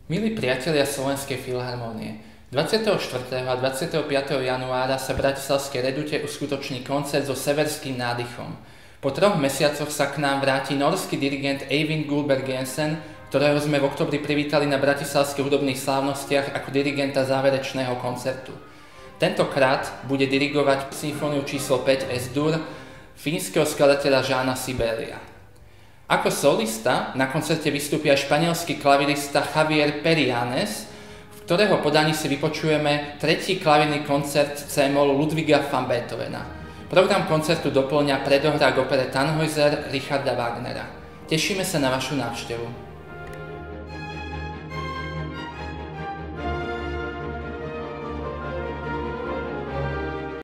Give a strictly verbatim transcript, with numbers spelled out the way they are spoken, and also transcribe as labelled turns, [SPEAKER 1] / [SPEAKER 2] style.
[SPEAKER 1] Milí priatelia Slovenskej filharmónie, dvadsiateho štvrtého a dvadsiateho piateho januára sa v Bratislavskej Redute uskutoční koncert so severským nádychom. Po troch mesiacoch sa k nám vráti norský dirigent Eivind Gullberg Jensen, ktorého sme v oktobri privítali na bratislavských hudobných slávnostiach ako dirigenta záverečného koncertu. Tentokrát bude dirigovať symfóniu číslo päť Es-dur fínskeho skladateľa Jána Sibélia. Ako solista na koncerte vystúpi aj španielský klavirista Javier Perianes, v ktorého podaní si vypočujeme tretí klavírny koncert C-moll Ludwiga van Beethovena. Program koncertu doplňa predohra k opere Tannhäuser Richarda Wagnera. Tešíme sa na vašu návštevu.